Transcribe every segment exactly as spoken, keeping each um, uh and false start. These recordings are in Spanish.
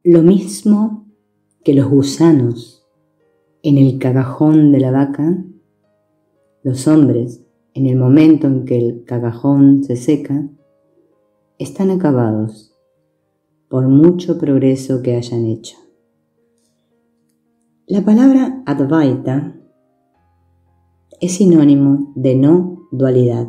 Lo mismo que los gusanos en el cagajón de la vaca, los hombres, en el momento en que el cagajón se seca, están acabados por mucho progreso que hayan hecho. La palabra Advaita es sinónimo de no dualidad.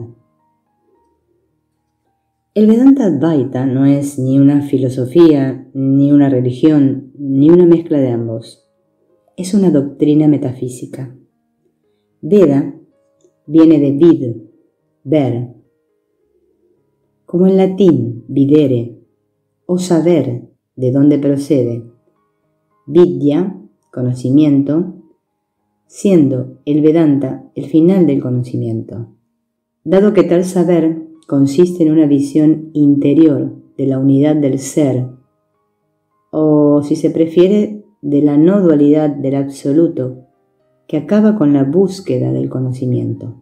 El Vedanta Advaita no es ni una filosofía, ni una religión, ni una mezcla de ambos. Es una doctrina metafísica. Veda viene de vid, ver, como en latín videre, o saber de dónde procede. Vidya, conocimiento, siendo el Vedanta el final del conocimiento, dado que tal saber consiste en una visión interior de la unidad del ser, o si se prefiere, de la no dualidad del absoluto, que acaba con la búsqueda del conocimiento.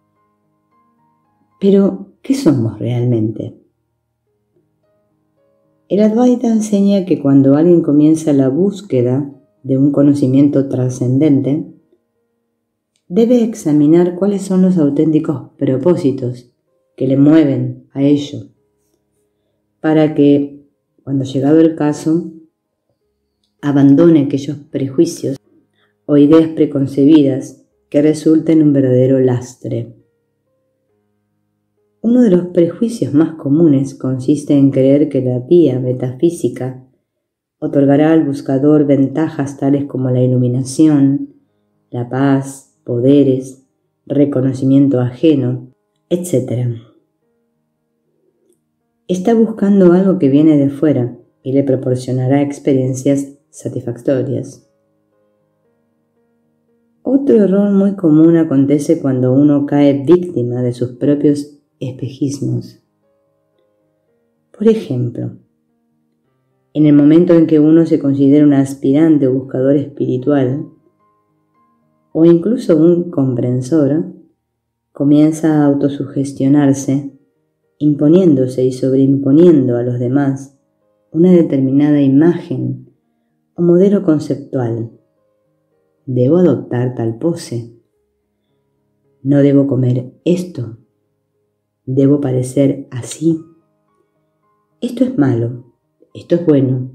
Pero, ¿qué somos realmente? El Advaita enseña que cuando alguien comienza la búsqueda de un conocimiento trascendente, debe examinar cuáles son los auténticos propósitos que le mueven a ello, para que, cuando llegado el caso, abandone aquellos prejuicios o ideas preconcebidas que resulten un verdadero lastre. Uno de los prejuicios más comunes consiste en creer que la vía metafísica otorgará al buscador ventajas tales como la iluminación, la paz, poderes, reconocimiento ajeno, etcétera. Está buscando algo que viene de fuera y le proporcionará experiencias satisfactorias. Otro error muy común acontece cuando uno cae víctima de sus propios espejismos. Por ejemplo, en el momento en que uno se considera un aspirante o buscador espiritual, o incluso un comprensor, comienza a autosugestionarse, imponiéndose y sobreimponiendo a los demás una determinada imagen o modelo conceptual. Debo adoptar tal pose. No debo comer esto. Debo parecer así. Esto es malo. Esto es bueno.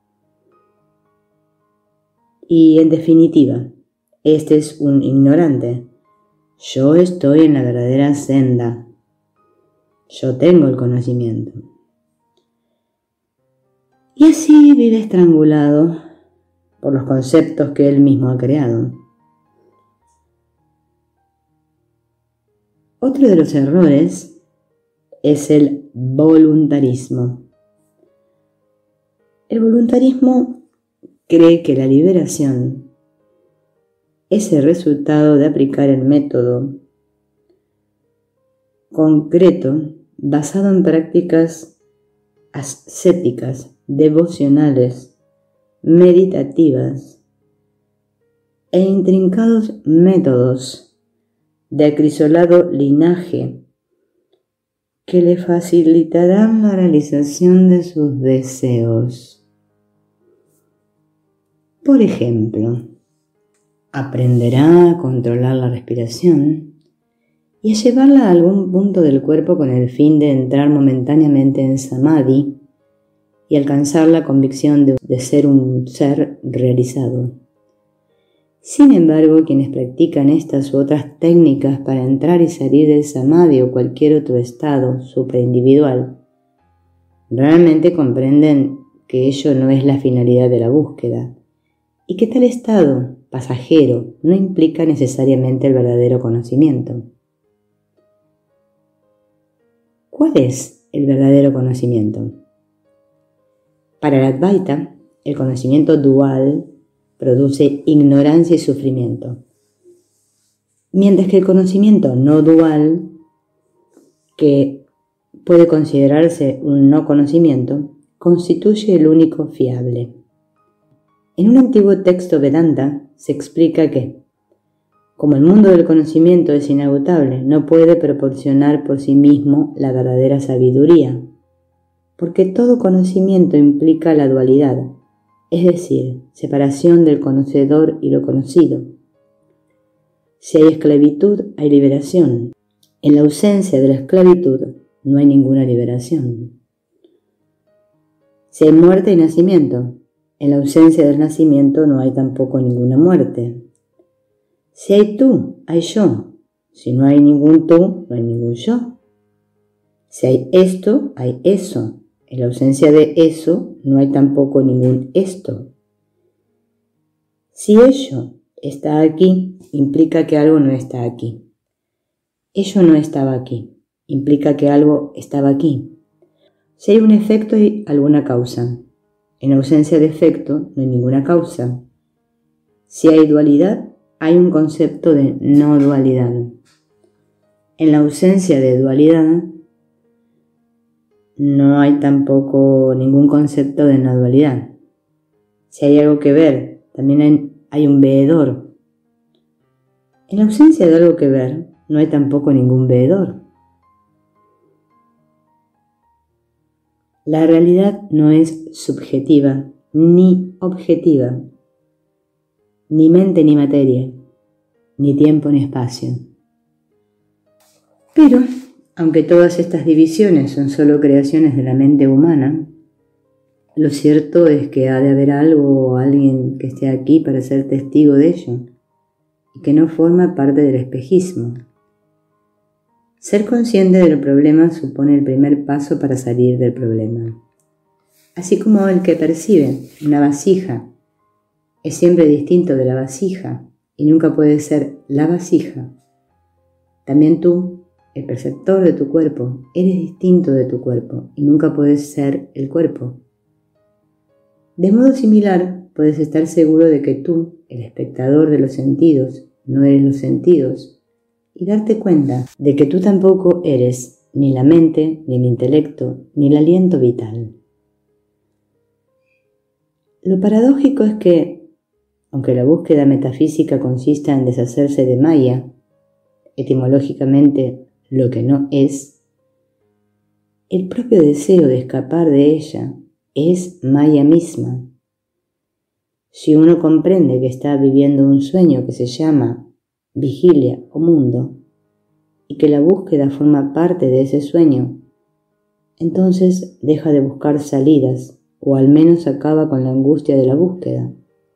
Y en definitiva, este es un ignorante. Yo estoy en la verdadera senda. Yo tengo el conocimiento. Y así vive estrangulado por los conceptos que él mismo ha creado. Otro de los errores es el voluntarismo. El voluntarismo cree que la liberación es el resultado de aplicar el método concreto basado en prácticas ascéticas, devocionales, meditativas e intrincados métodos de acrisolado linaje que le facilitarán la realización de sus deseos. Por ejemplo, aprenderá a controlar la respiración y a llevarla a algún punto del cuerpo con el fin de entrar momentáneamente en samadhi y alcanzar la convicción de, de ser un ser realizado. Sin embargo, quienes practican estas u otras técnicas para entrar y salir del samadhi o cualquier otro estado supraindividual, realmente comprenden que ello no es la finalidad de la búsqueda y que tal estado pasajero no implica necesariamente el verdadero conocimiento. ¿Cuál es el verdadero conocimiento? Para el Advaita, el conocimiento dual produce ignorancia y sufrimiento, mientras que el conocimiento no dual, que puede considerarse un no conocimiento, constituye el único fiable. En un antiguo texto Vedanta se explica que, como el mundo del conocimiento es inagotable, no puede proporcionar por sí mismo la verdadera sabiduría, porque todo conocimiento implica la dualidad, es decir, separación del conocedor y lo conocido. Si hay esclavitud, hay liberación. En la ausencia de la esclavitud, no hay ninguna liberación. Si hay muerte y nacimiento, en la ausencia del nacimiento no hay tampoco ninguna muerte. Si hay tú, hay yo. Si no hay ningún tú, no hay ningún yo. Si hay esto, hay eso. En la ausencia de eso, no hay tampoco ningún esto. Si ello está aquí, implica que algo no está aquí. Ello no estaba aquí, implica que algo estaba aquí. Si hay un efecto, hay alguna causa. En ausencia de efecto, no hay ninguna causa. Si hay dualidad, hay un concepto de no dualidad. En la ausencia de dualidad, no hay tampoco ningún concepto de no dualidad. Si hay algo que ver, también hay, hay un veedor. En la ausencia de algo que ver, no hay tampoco ningún veedor. La realidad no es subjetiva ni objetiva, ni mente ni materia, ni tiempo ni espacio. Pero, aunque todas estas divisiones son solo creaciones de la mente humana, lo cierto es que ha de haber algo o alguien que esté aquí para ser testigo de ello y que no forma parte del espejismo. Ser consciente del problema supone el primer paso para salir del problema. Así como el que percibe una vasija es siempre distinto de la vasija y nunca puede ser la vasija, también tú, el perceptor de tu cuerpo, eres distinto de tu cuerpo y nunca puedes ser el cuerpo. De modo similar, puedes estar seguro de que tú, el espectador de los sentidos, no eres los sentidos, y darte cuenta de que tú tampoco eres ni la mente, ni el intelecto, ni el aliento vital. Lo paradójico es que, aunque la búsqueda metafísica consista en deshacerse de Maya, etimológicamente lo que no es, el propio deseo de escapar de ella es Maya misma. Si uno comprende que está viviendo un sueño que se llama vigilia o mundo, y que la búsqueda forma parte de ese sueño, entonces deja de buscar salidas, o al menos acaba con la angustia de la búsqueda.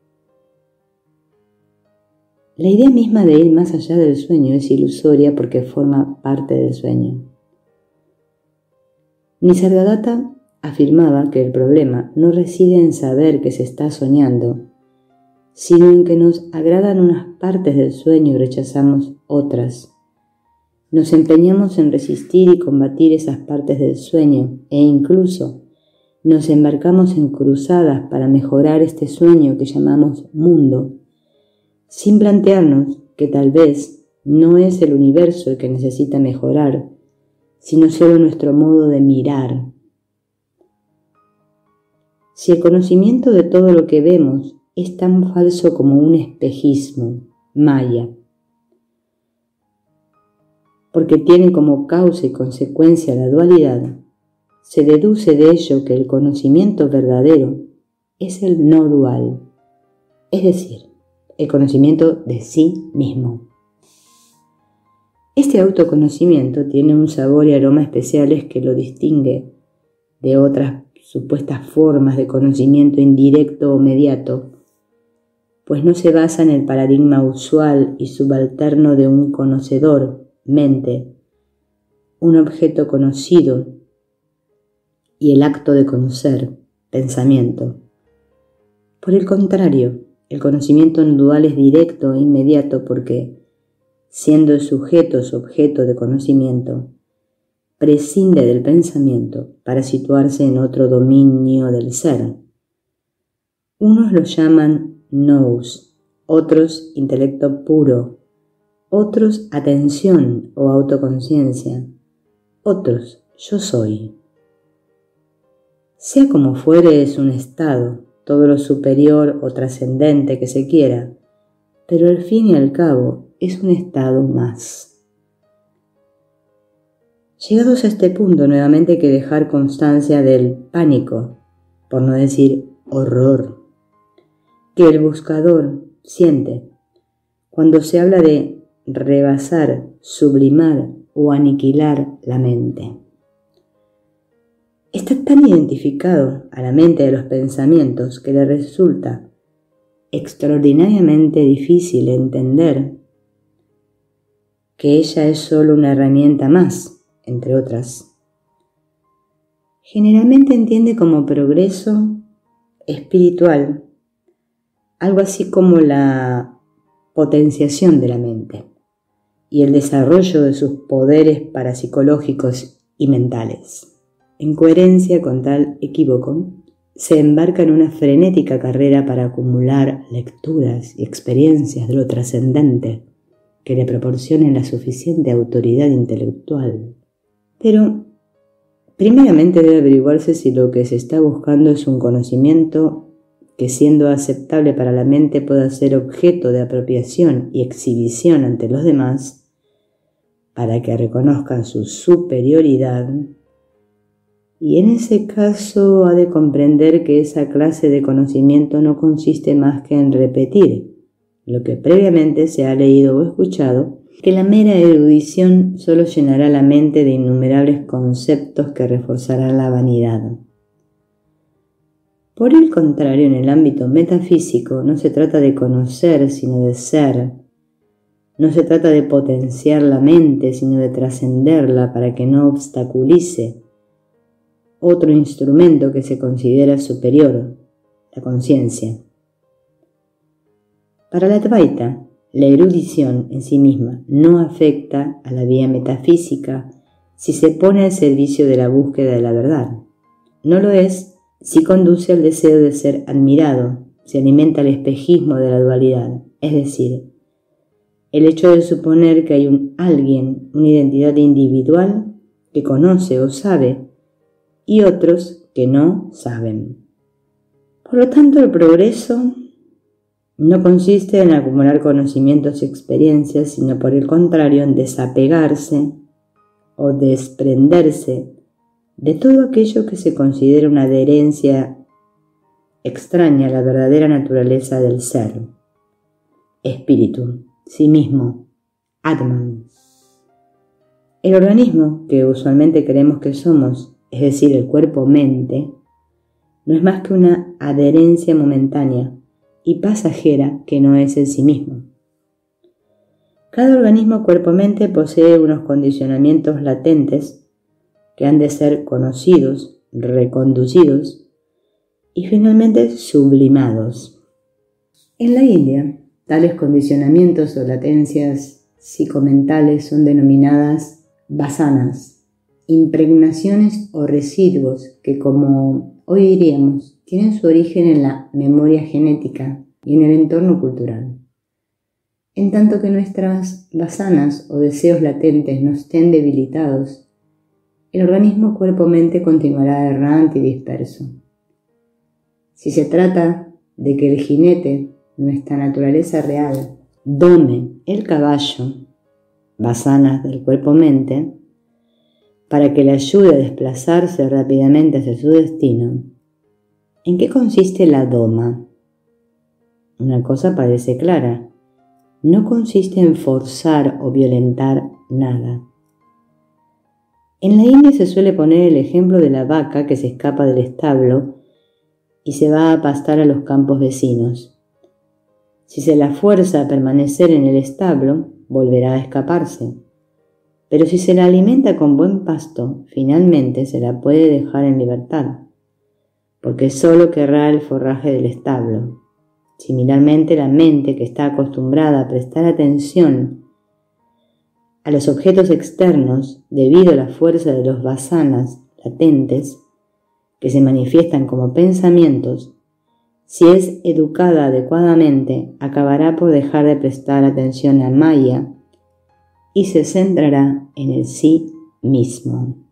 La idea misma de ir más allá del sueño es ilusoria porque forma parte del sueño. Nisargadatta afirmaba que el problema no reside en saber que se está soñando, sino en que nos agradan unas partes del sueño y rechazamos otras. Nos empeñamos en resistir y combatir esas partes del sueño e incluso nos embarcamos en cruzadas para mejorar este sueño que llamamos mundo, sin plantearnos que tal vez no es el universo el que necesita mejorar, sino solo nuestro modo de mirar. Si el conocimiento de todo lo que vemos es tan falso como un espejismo, Maya, porque tiene como causa y consecuencia la dualidad, se deduce de ello que el conocimiento verdadero es el no dual, es decir, el conocimiento de sí mismo. Este autoconocimiento tiene un sabor y aroma especiales que lo distingue de otras supuestas formas de conocimiento indirecto o mediato, pues no se basa en el paradigma usual y subalterno de un conocedor, mente, un objeto conocido y el acto de conocer, pensamiento. Por el contrario, el conocimiento no dual es directo e inmediato porque, siendo el sujeto su objeto de conocimiento, prescinde del pensamiento para situarse en otro dominio del ser. Unos lo llaman nous, otros intelecto puro, otros atención o autoconciencia, otros yo soy. Sea como fuere, es un estado, todo lo superior o trascendente que se quiera, pero al fin y al cabo es un estado más. Llegados a este punto, nuevamente hay que dejar constancia del pánico, por no decir horror, que el buscador siente cuando se habla de rebasar, sublimar o aniquilar la mente. Está tan identificado a la mente de los pensamientos que le resulta extraordinariamente difícil entender que ella es solo una herramienta más, entre otras. Generalmente entiende como progreso espiritual algo así como la potenciación de la mente y el desarrollo de sus poderes parapsicológicos y mentales. En coherencia con tal equívoco, se embarca en una frenética carrera para acumular lecturas y experiencias de lo trascendente que le proporcionen la suficiente autoridad intelectual. Pero, primeramente debe averiguarse si lo que se está buscando es un conocimiento que, siendo aceptable para la mente, pueda ser objeto de apropiación y exhibición ante los demás, para que reconozcan su superioridad. Y en ese caso ha de comprender que esa clase de conocimiento no consiste más que en repetir lo que previamente se ha leído o escuchado, que la mera erudición solo llenará la mente de innumerables conceptos que reforzarán la vanidad. Por el contrario, en el ámbito metafísico no se trata de conocer, sino de ser. No se trata de potenciar la mente, sino de trascenderla para que no obstaculice otro instrumento que se considera superior, la conciencia. Para la Advaita, la erudición en sí misma no afecta a la vía metafísica si se pone al servicio de la búsqueda de la verdad. No lo es si conduce al deseo de ser admirado, si alimenta el espejismo de la dualidad, es decir, el hecho de suponer que hay un alguien, una identidad individual que conoce o sabe, y otros que no saben. Por lo tanto, el progreso no consiste en acumular conocimientos y experiencias, sino por el contrario en desapegarse o desprenderse de todo aquello que se considera una adherencia extraña a la verdadera naturaleza del ser, espíritu, sí mismo, Atman. El organismo que usualmente creemos que somos, es decir, el cuerpo-mente, no es más que una adherencia momentánea y pasajera que no es en sí mismo. Cada organismo cuerpo-mente posee unos condicionamientos latentes que han de ser conocidos, reconducidos y finalmente sublimados. En la India, tales condicionamientos o latencias psicomentales son denominadas vasanas, impregnaciones o residuos que, como hoy diríamos, tienen su origen en la memoria genética y en el entorno cultural. En tanto que nuestras vasanas o deseos latentes no estén debilitados, el organismo cuerpo-mente continuará errante y disperso. Si se trata de que el jinete, nuestra naturaleza real, dome el caballo, vasanas del cuerpo-mente, para que le ayude a desplazarse rápidamente hacia su destino, ¿en qué consiste la doma? Una cosa parece clara, no consiste en forzar o violentar nada. En la India se suele poner el ejemplo de la vaca que se escapa del establo y se va a pastar a los campos vecinos. Si se la fuerza a permanecer en el establo, volverá a escaparse. Pero si se la alimenta con buen pasto, finalmente se la puede dejar en libertad, porque solo querrá el forraje del establo. Similarmente, la mente, que está acostumbrada a prestar atención a los objetos externos debido a la fuerza de los vasanas latentes, que se manifiestan como pensamientos, si es educada adecuadamente, acabará por dejar de prestar atención a Maya y se centrará en el sí mismo.